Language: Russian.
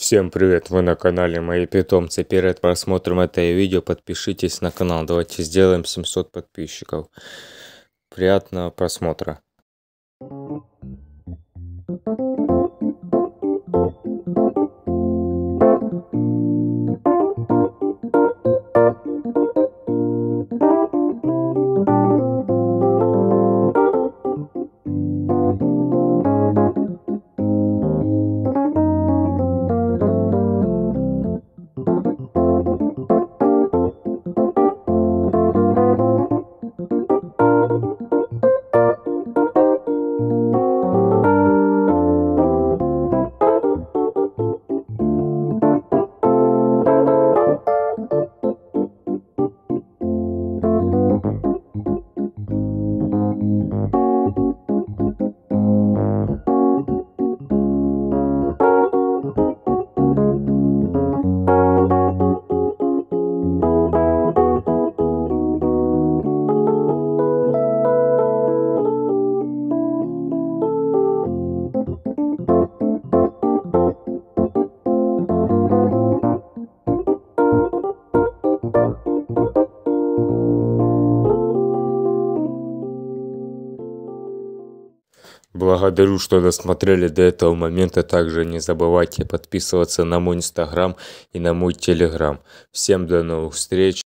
Всем привет, вы на канале Мои Питомцы. Перед просмотром этого видео подпишитесь на канал. Давайте сделаем 700 подписчиков. Приятного просмотра. Благодарю, что досмотрели до этого момента. Также не забывайте подписываться на мой инстаграм и на мой телеграм. Всем до новых встреч.